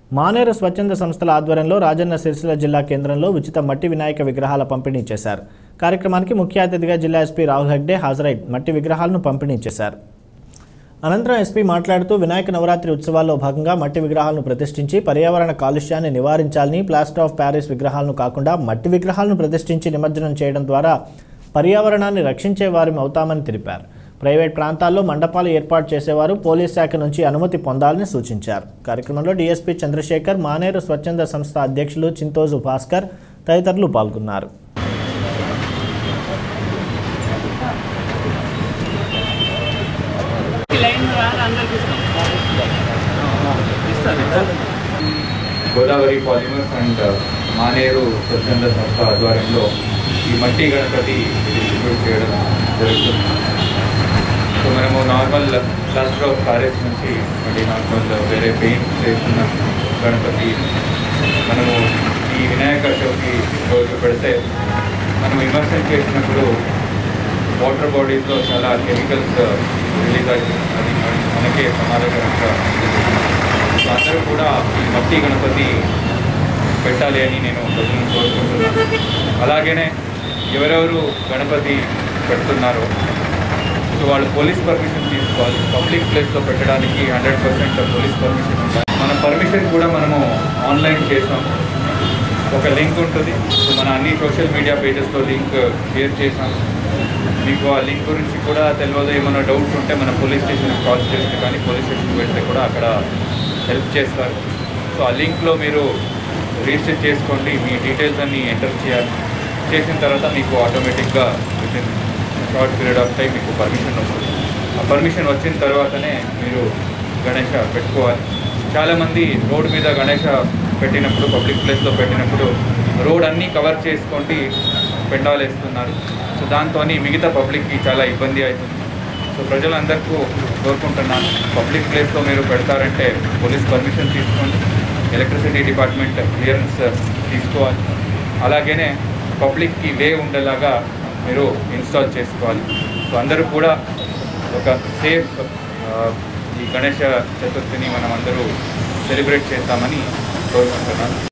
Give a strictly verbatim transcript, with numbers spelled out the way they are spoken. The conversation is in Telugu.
మానేరు స్వచ్ఛంద సంస్థల ఆధ్వర్యంలో రాజన్న సిరిసిల్ల జిల్లా కేంద్రంలో ఉచిత మట్టి వినాయక విగ్రహాల పంపిణీ చేశారు. కార్యక్రమానికి ముఖ్య అతిథిగా జిల్లా ఎస్పీ రాహుల్ హెగ్డే హాజరై మట్టి విగ్రహాలను పంపిణీ చేశారు. అనంతరం ఎస్పీ మాట్లాడుతూ వినాయక నవరాత్రి ఉత్సవాల్లో భాగంగా మట్టి విగ్రహాలను ప్రతిష్ఠించి పర్యావరణ కాలుష్యాన్ని నివారించాలని, ప్లాస్టర్ ఆఫ్ ప్యారిస్ విగ్రహాలను కాకుండా మట్టి విగ్రహాలను ప్రతిష్ఠించి నిమజ్జనం చేయడం ద్వారా పర్యావరణాన్ని రక్షించే వారి అవుతామని తెలిపారు. ప్రైవేట్ ప్రాంతాల్లో మండపాలు ఏర్పాటు చేసేవారు పోలీస్ శాఖ నుంచి అనుమతి పొందాలని సూచించారు. కార్యక్రమంలో డీఎస్పీ చంద్రశేఖర్, మానేరు స్వచ్ఛంద సంస్థ అధ్యక్షులు చింతోజు భాస్కర్ తదితరులు పాల్గొన్నారు. గోదావరి పాలిమర్స్ అండ్ మానేరు స్వచ్ఛంద సంస్థ ఆధ్వర్యంలో ఈ మట్టి గణపతి డిస్ట్రిబ్యూట్ చేయడం జరుగుతుంది. సో మనము నార్మల్ ప్లాస్టర్ ఆఫ్ ప్యారిస్ నుంచి మళ్ళీ నార్మల్ వేరే పెయింట్ చేస్తున్న గణపతి మనము ఈ వినాయక చవితి రోజు పెడితే మనం ఇమర్షన్ చేసినప్పుడు వాటర్ బాడీస్లో చాలా కెమికల్స్ రిలీజ్ అవుతుంది. అది మనకే ప్రమాదకరంగా సో అందరూ కూడా ఈ మట్టి గణపతి పెట్టాలి అని నేను ప్రజలను కోరుకుంటున్నాను. అలాగనే ఎవరెవరు గణపతి పెడుతున్నారో సో వాళ్ళు పోలీస్ పర్మిషన్ తీసుకోవాలి. పబ్లిక్ ప్లేస్లో పెట్టడానికి హండ్రెడ్ పర్సెంట్ పోలీస్ పర్మిషన్ ఉండాలి. మన పర్మిషన్ కూడా మనము ఆన్లైన్ చేసాం. ఒక లింక్ ఉంటుంది. సో మన అన్ని సోషల్ మీడియా పేజెస్లో లింక్ షేర్ చేసాం. మీకు ఆ లింక్ గురించి కూడా తెలియదు, ఏమైనా డౌట్స్ ఉంటే మన పోలీస్ స్టేషన్కి కాల్ చేస్తే కానీ పోలీస్ స్టేషన్కి వెళ్తే కూడా అక్కడ హెల్ప్ చేస్తారు. సో ఆ లింక్లో మీరు రిజిస్టర్ చేసుకోండి. మీ డీటెయిల్స్ అన్నీ ఎంటర్ చేయాలి. చేసిన తర్వాత మీకు ఆటోమేటిక్గా within short period of time మీకు పర్మిషన్ వస్తుంది. ఆ పర్మిషన్ వచ్చిన తర్వాతనే మీరు గణేష పెట్టుకోవాలి. చాలామంది రోడ్ మీద గణేష పెట్టినప్పుడు, పబ్లిక్ ప్లేస్లో పెట్టినప్పుడు రోడ్ అన్నీ కవర్ చేసుకోండి పెండాలు వేస్తున్నారు. సో దాంతో మిగతా పబ్లిక్కి చాలా ఇబ్బంది అవుతుంది. సో ప్రజలందరికీ కోరుకుంటున్నాను, పబ్లిక్ ప్లేస్లో మీరు పెడతారంటే పోలీస్ పర్మిషన్ తీసుకోండి, ఎలక్ట్రిసిటీ డిపార్ట్మెంట్ క్లియరెన్స్ తీసుకోవాలి. అలాగనే పబ్లిక్కి వే ఉండేలాగా మీరు ఇన్స్టాల్ చేసుకోవాలి. సో అందరూ కూడా ఒక సేఫ్ ఈ గణేష చతుర్థిని మనం అందరూ సెలబ్రేట్ చేస్తామని కోరుకుంటున్నాను.